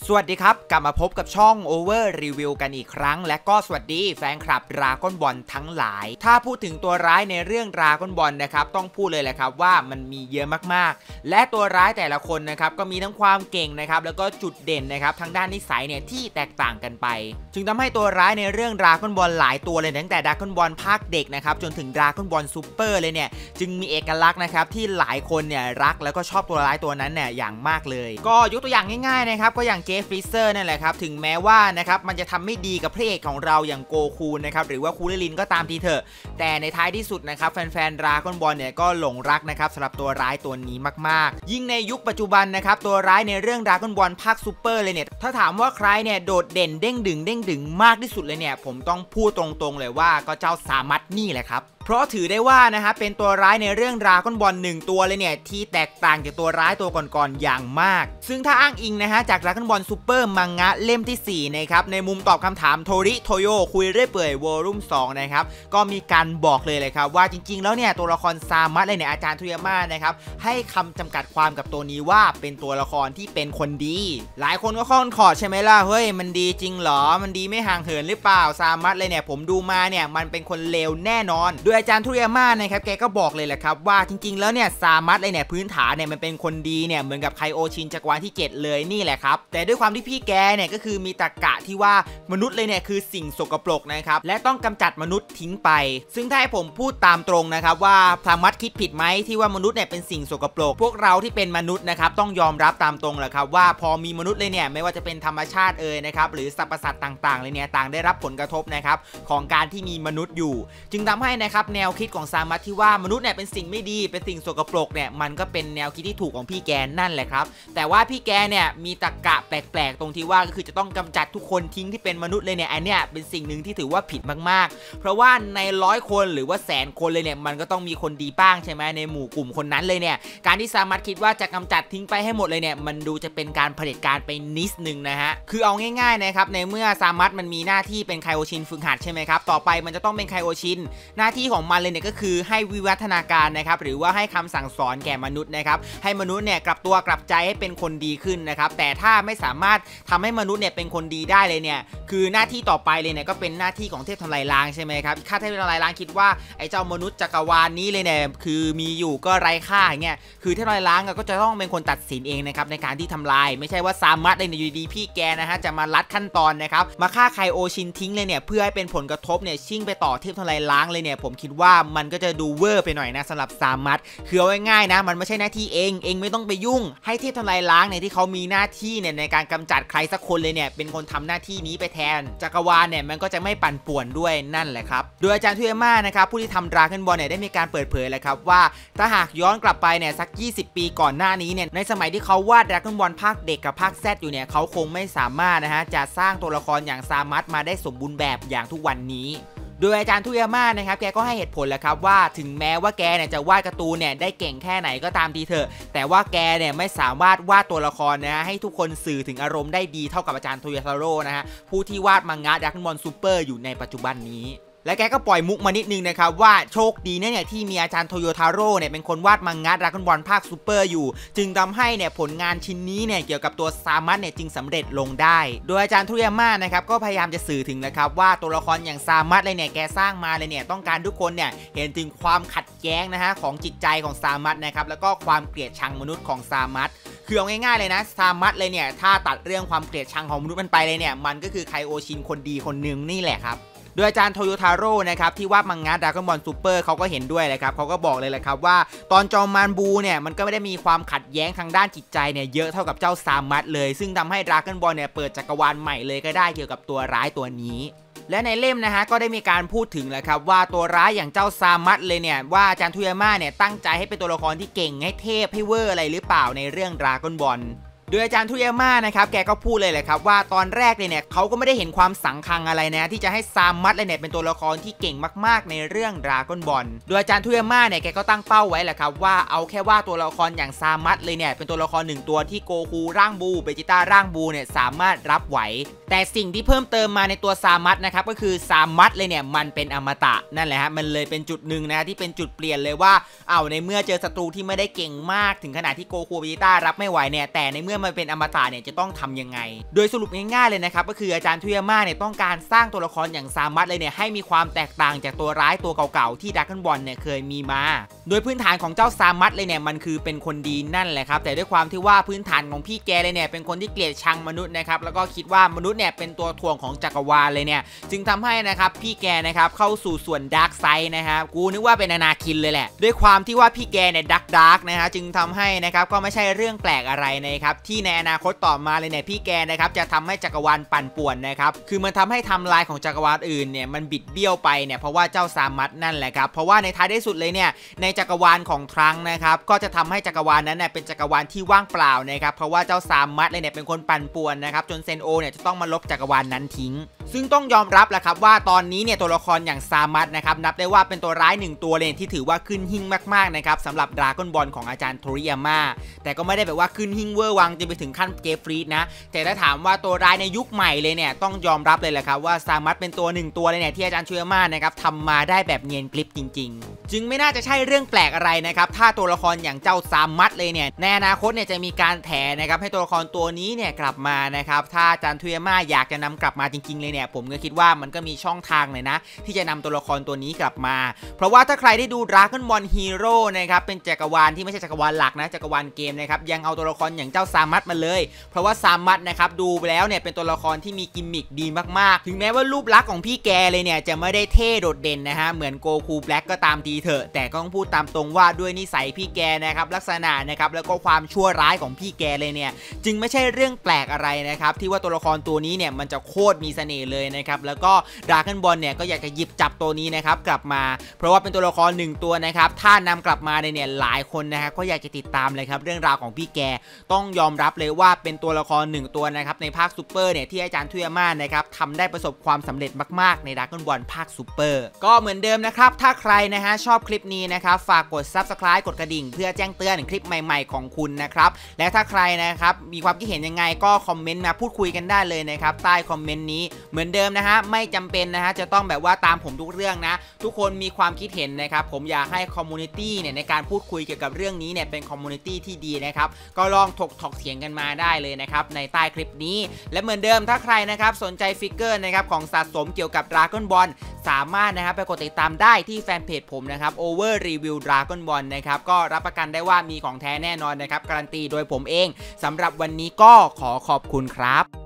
สวัสดีครับกลับมาพบกับช่อง Over Review กันอีกครั้งและก็สวัสดีแฟนคลับ Dragon Ball ทั้งหลายถ้าพูดถึงตัวร้ายในเรื่อง Dragon Ball นะครับต้องพูดเลยแหละครับว่ามันมีเยอะมากๆและตัวร้ายแต่ละคนนะครับก็มีทั้งความเก่งนะครับแล้วก็จุดเด่นนะครับทางด้านนิสัยเนี่ยที่แตกต่างกันไปจึงทำให้ตัวร้ายในเรื่อง Dragon Ball หลายตัวเลยตั้งแต่ Dragon Ball ภาคเด็กนะครับจนถึง Dragon Ball Super เลยเนี่ยจึงมีเอกลักษณ์นะครับที่หลายคนเนี่ยรักแล้วก็ชอบตัวร้ายตัวนั้นเนี่ยอย่างมากเลยก็ยกตัวอย่างง่ายๆนะครับก็อย่างเจฟฟรีเซอร์นั่นแหละครับถึงแม้ว่านะครับมันจะทำไม่ดีกับพระเอกของเราอย่างโกคูนะครับหรือว่าคูริลินก็ตามทีเถอะแต่ในท้ายที่สุดนะครับแฟนๆ Dragon Ball เนี่ยก็หลงรักนะครับสำหรับตัวร้ายตัวนี้มากๆยิ่งในยุคปัจจุบันนะครับตัวร้ายในเรื่อง Dragon Ball ภาคซูเปอร์เลยเนี่ยถ้าถามว่าใครเนี่ยโดดเด่นเด้งดึงมากที่สุดเลยเนี่ยผมต้องพูดตรงๆเลยว่าก็เจ้าซามัตนี่แหละครับเพราะถือได้ว่านะครับเป็นตัวร้ายในเรื่อง Dragon Ball 1ตัวเลยเนี่ยที่แตกต่างจากตัวร้ายตัวก่อนๆอย่างมากซึ่งถ้าอ้างอิงนะฮะจาก Dragon Ball Super มังงะเล่มที่4นะครับในมุมตอบคำถามโทริโทโยคุยเรื่อยเปื่อยวอลุ่ม2นะครับก็มีการบอกเลยครับว่าจริงๆแล้วเนี่ยตัวละครซามัตเลยเนี่ยอาจารย์ทุยาม่านะครับให้คำจำกัดความกับตัวนี้ว่าเป็นตัวละครที่เป็นคนดีหลายคนก็ข้อขอดใช่ไหมล่ะเฮ้ยมันดีจริงเหรอมันดีไม่ห่างเหินหรือเปล่าซามัตเลยเนี่ยผมดูมาเนี่ยมันเป็นคนเลวแน่นอนอาจารย์ทุยาม่านะครับแกก็บอกเลยแหละครับว่าจริงๆแล้วเนี่ยซามัตเลยเนี่ยพื้นฐานเนี่ยมันเป็นคนดีเนี่ยเหมือนกับไคโอชินจักรวาลที่7เลยนี่แหละครับแต่ด้วยความที่พี่แกเนี่ยก็คือมีตรรกะที่ว่ามนุษย์เลยเนี่ยคือสิ่งสกปรกนะครับและต้องกำจัดมนุษย์ทิ้งไปซึ่งถ้าให้ผมพูดตามตรงนะครับว่าซามัตคิดผิดไหมที่ว่ามนุษย์เนี่ยเป็นสิ่งสกปรกพวกเราที่เป็นมนุษย์นะครับต้องยอมรับตามตรงแหละครับว่าพอมีมนุษย์เลยเนี่ยไม่ว่าจะเป็นธรรมชาตินะครับหรือสรรพสัตว์ต่างๆเลยเนี่ยต่างได้รับผลกระทบนะครับของการที่มีมนุษย์อยู่จึงทำให้นะครับแนวคิดของซามัตที่ว่ามนุษย์เนี่ยเป็นสิ่งไม่ดีเป็นสิ่งสกปรกเนี่ยมันก็เป็นแนวคิดที่ถูกของพี่แกนั่นแหละครับแต่ว่าพี่แกเนี่ยมีตรรกะแปลกๆตรงที่ว่าก็คือจะต้องกำจัดทุกคนทิ้งที่เป็นมนุษย์เลยเนี่ยอันเนี้ยเป็นสิ่งหนึ่งที่ถือว่าผิดมากๆเพราะว่าใน100คนหรือว่า100,000คนเลยเนี่ยมันก็ต้องมีคนดีบ้างใช่ไหมในหมู่กลุ่มคนนั้นเลยเนี่ยการที่ซามัตคิดว่าจะกำจัดทิ้งไปให้หมดเลยเนี่ยมันดูจะเป็นการเผด็จการไปนิดนึงนะฮะคือเอาง่ายๆนะครับในเมื่อซามัตมันมีหน้าที่เป็นไคโอชินฝึกหัดใช่ไหมครับต่อไปมันจะต้องเป็นไคโอชินหน้าที่ของมันเลยเนี่ยก็คือให้วิวัฒนาการนะครับหรือว่าให้คำสั่งสอนแก่มนุษย์นะครับให้มนุษย์เนี่ยกลับตัวกลับใจให้เป็นคนดีขึ้นนะครับแต่ถ้าไม่สามารถทำให้มนุษย์เนี่ยเป็นคนดีได้เลยเนี่ยคือหน้าที่ต่อไปเลยเนี่ยก็เป็นหน้าที่ของเทพทำลายล้างใช่ไหมครับข้าเทพทำลายล้างคิดว่าไอ้เจ้ามนุษย์จักรวาลนี้เลยเนี่ยคือมีอยู่ก็ไร้ค่าอย่างเงี้ยคือเทพทำลายล้างก็จะต้องเป็นคนตัดสินเองนะครับในการที่ทำลายไม่ใช่ว่าซามัตเลยเนี่ยอยู่ดีพี่แกนะฮะจะมาลัดขั้นตอนนะครับมาฆ่าไคโอชินทิ้งเลยเนี่ยเพื่อให้เป็นผลกระทบเนี่ยชิ่งไปต่อเทพทำลายล้างเลยเนี่ยผมคิดว่ามันก็จะดูเวอร์ไปหน่อยนะสำหรับซามัตคือเอาง่ายๆนะมันไม่ใช่หน้าที่เองไม่ต้องไปยุ่งให้เทพทำลายล้างเนี่ยที่เขามีหน้าที่เนี่ยในการกำจัดใครสักคนเลยเนี่ยเป็นคนทำหน้าที่นี้ไปแทนจักรวาลเนี่ยมันก็จะไม่ปั่นป่วนด้วยนั่นแหละครับโดยอาจารย์ทุยาม่านะครับผู้ที่ทำ Dragon Ball เนี่ยได้มีการเปิดเผยเลยครับว่าถ้าหากย้อนกลับไปเนี่ยสัก20 ปีก่อนหน้านี้เนี่ยในสมัยที่เขาวาด Dragon Ball ภาคเด็กกับภาค Z อยู่เนี่ยเขาคงไม่สามารถนะฮะจะสร้างตัวละครอย่างซามัตมาได้สมบูรณ์แบบอย่างทุกวันนี้โดยอาจารย์ทุยาม่านะครับแกก็ให้เหตุผลแหละครับว่าถึงแม้ว่าแกเนี่ยจะวาดการ์ตูนเนี่ยได้เก่งแค่ไหนก็ตามทีเถอะแต่ว่าแกเนี่ยไม่สามารถวาดตัวละครนะฮะให้ทุกคนสื่อถึงอารมณ์ได้ดีเท่ากับอาจารย์โทโยทาโร่นะฮะผู้ที่วาดมังงะ Dragon Ball Super อยู่ในปัจจุบันนี้และแกก็ปล่อยมุกมานิดนึงนะครับว่าโชคดีเนี่ยที่มีอาจารย์โทโยทาโร่เนี่ยเป็นคนวาดมังงะ Dragon Ball ภาคซูเปอร์อยู่จึงทำให้เนี่ยผลงานชิ้นนี้เนี่ยเกี่ยวกับตัวซามัตเนี่ยจึงสำเร็จลงได้โดยอาจารย์ทุยาม่านะครับก็พยายามจะสื่อถึงนะครับว่าตัวละครอย่างซามัตเลยเนี่ยแกสร้างมาเลยเนี่ยต้องการทุกคนเนี่ยเห็นถึงความขัดแย้งนะฮะของจิตใจของซามัตนะครับแล้วก็ความเกลียดชังมนุษย์ของซามัตคือเอาง่ายๆเลยนะซามัตเลยเนี่ยถ้าตัดเรื่องความเกลียดชังของมนุษย์มันไปเลยเนี่ยมันก็คือไคโอชินคนดีคนหนึ่งนี่แหละครับโดยอาจารย์โทโยทาโร่นะครับที่วาดมังงะ Dragon Ball Super เขาก็เห็นด้วยเลยครับเขาก็บอกเลยแหละครับว่าตอนจอมมารบูเนี่ยมันก็ไม่ได้มีความขัดแย้งทางด้านจิตใจเนี่ยเยอะเท่ากับเจ้าซามัตเลยซึ่งทำให้ Dragon Ball เนี่ยเปิดจักรวาลใหม่เลยก็ได้เกี่ยวกับตัวร้ายตัวนี้และในเล่มนะฮะก็ได้มีการพูดถึงแหละครับว่าตัวร้ายอย่างเจ้าซามัตเลยเนี่ยว่าอาจารย์ทุยาม่าเนี่ยตั้งใจให้เป็นตัวละครที่เก่งให้เทพให้เวอร์อะไรหรือเปล่าในเรื่อง Dragon Ballโดยอาจารย์ทุยาม่านะครับแกก็พูดเลยแหละครับว่าตอนแรกเนี่ยเขาก็ไม่ได้เห็นความสังคังอะไรนะที่จะให้ซามัตเลยเนี่ยเป็นตัวละครที่เก่งมากๆในเรื่อง Dragon Ball โดยอาจารย์ทุยาม่าเนี่ยแกก็ตั้งเป้าไว้แหละครับว่าเอาแค่ว่าตัวละครอย่างซามัตเลยเนี่ยเป็นตัวละคร1ตัวที่โกคูร่างบูเบจิต้าร่างบูเนี่ยสามารถรับไหวแต่สิ่งที่เพิ่มเติมมาในตัวซามัตนะครับก็คือซามัตเลยเนี่ยมันเป็นอมตะนั่นแหละฮะมันเลยเป็นจุดหนึ่งนะที่เป็นจุดเปลี่ยนเลยว่าในเมื่อเจอศัตรูที่ไม่ได้เก่งมากถึงขนาดที่โกคูเบจิต้ารับไม่ไหวเนี่ยแต่ในเมื่อมันเป็นอมตะเนี่ยจะต้องทำยังไงโดยสรุปง่ายๆเลยนะครับก็คืออาจารย์ทุยาม่าเนี่ยต้องการสร้างตัวละครอย่างซามัตเลยเนี่ยให้มีความแตกต่างจากตัวร้ายตัวเก่าๆที่ดราก้อนบอลเนี่ยเคยมีมาโดยพื้นฐานของเจ้าซามัตเลยเนี่ยมันคือเป็นคนดีนั่นแหละครับแต่ด้วยความที่ว่าพื้นฐานของพี่แกเลยเนี่ยเป็นคนที่เกลียดชังมนุษย์นะครับแล้วก็คิดว่ามนุษย์เนี่ยเป็นตัวถ่วงของจักรวาลเลยเนี่ยจึงทำให้นะครับพี่แกนะครับเข้าสู่ส่วนดาร์กไซด์นะครับกูนึกว่าเป็นอนาคินเลยแหละด้วยความที่ว่าพี่แกเนี่ยดาร์กนะฮะจึงทำให้นะครับก็ไม่ใช่เรื่องแปลกอะไรนะครับที่ในอนาคตต่อมาเลยเนี่ยพี่แกนะครับจะทำให้จักรวาลปั่นป่วนนะครับคือมันทำให้ไทม์ไลน์ของจักรวาลอื่นเนี่ยมันบิดเบี้ยวไปเนี่ยเพราะว่าเจ้าซามัตนั่นแหละครับเพราะว่าในท้ายที่สุดเลยเนี่ยในจักรวาลของทรังนะครับก็จะทำให้จักรวาลนั้นเนี่ยเป็นจักรวาลที่ว่างเปล่านะครับเพราะว่าเจ้าซามัตเลยเนี่ยเป็นคนปั่นป่วนนะครับจนเซนโอเนี่ยจะต้องมาลบจักรวาลนั้นทิ้งซึ่งต้องยอมรับแหละครับว่าตอนนี้เนี่ยตัวละครอย่างซามัตนะครับนับได้ว่าเป็นตัวร้าย1ตัวเลยที่ถือว่าขึ้นหิ่งมากๆนะครับสำหรับดราก้อนบอลของอาจารย์โทริยาม่าแต่ก็ไม่ได้แบบว่าขึ้นหิ่งเวอร์วังจนไปถึงขั้นเกฟรีดนะแต่ถ้าถามว่าตัวร้ายในยุคใหม่เลยเนี่ยต้องยอมรับเลยแหละครับว่าซามัตเป็นตัว1ตัวเลยเนี่ยที่อาจารย์โทริยาม่านะครับทำมาได้แบบเนียนกริบจริงๆจึงไม่น่าจะใช่เรื่องแปลกอะไรนะครับถ้าตัวละครอย่างเจ้าซามัตเลยเนี่ยในอนาคตเนี่ยจะมีการแถนะครับให้ตัวละครตัวนี้เนี่ยกลับมานะครับถ้าอาจารย์โทริยาม่าอยากจะนำกลับมาจริงๆเลยเนี่ยผมก็คิดว่ามันก็มีช่องทางเลยนะที่จะนำตัวละครตัวนี้กลับมาเพราะว่าถ้าใครได้ดู Dragon Ball Hero นะครับเป็นจักรวาลที่ไม่ใช่จักรวาลหลักนะจักรวาลเกมนะครับยังเอาตัวละครอย่างเจ้าซามัตมาเลยเพราะว่าซามัตนะครับดูไปแล้วเนี่ยเป็นตัวละครที่มีกิมมิคดีมากๆถึงแม้ว่ารูปลักษณ์ของพี่แกเลยเนี่ยจะไม่ได้เท่โดดเด่นนะฮะเหมือนโกคูแบล็กก็ตามทีเถอะแต่ก็ต้องพูดตามตรงว่าด้วยนิสัยพี่แกนะครับลักษณะนะครับแล้วก็ความชั่วร้ายของพี่แกเลยเนี่ยจึงไม่ใช่เรื่องแปลกอะไรนะครับที่ว่าตัวละครตัวนี้เนี่ยมันจะโคตรมีเสน่ห์เลยนะครับแล้วก็ดราก้อนบอลเนี่ยก็อยากจะหยิบจับตัวนี้นะครับกลับมาเพราะว่าเป็นตัวละคร1ตัวนะครับถ้านำกลับมาเนี่ยหลายคนนะครับก็อยากจะติดตามเลยครับเรื่องราวของพี่แกต้องยอมรับเลยว่าเป็นตัวละคร1ตัวนะครับในภาคซูเปอร์เนี่ยที่อาจารย์ทุยาม่านะครับทำได้ประสบความสำเร็จมากๆในดราก้อนบอลภาคซูเปอร์ก็เหมือนเดิมนะครับถ้าใครนะฮะชอบคลิปนี้นะครับฝากกด Subscribe กดกระดิ่งเพื่อแจ้งเตือนคลิปใหม่ๆของคุณนะครับและถ้าใครนะครับมีความคิดเห็นยังไงก็คอมเมนต์มาพูดคุยกันได้เลยนะครับใต้คอมเมนต์นี้เหมือนเดิมนะฮะไม่จำเป็นนะฮะจะต้องแบบว่าตามผมทุกเรื่องนะทุกคนมีความคิดเห็นนะครับผมอยากให้คอมมูนิตี้เนี่ยในการพูดคุยเกี่ยวกับเรื่องนี้เนี่ยเป็นคอมมูนิตี้ที่ดีนะครับก็ลองถกเถียงกันมาได้เลยนะครับในใต้คลิปนี้และเหมือนเดิมถ้าใครนะครับสนใจฟิกเกอร์นะครับของสะสมเกี่ยวกับ Dragon Ball สามารถนะครับไปกดติดตามได้ที่แฟนเพจผมนะครับ Over Review Dragon Ball นะครับก็รับประกันได้ว่ามีของแท้แน่นอนนะครับการันตีโดยผมเองสำหรับวันนี้ก็ขอขอบคุณครับ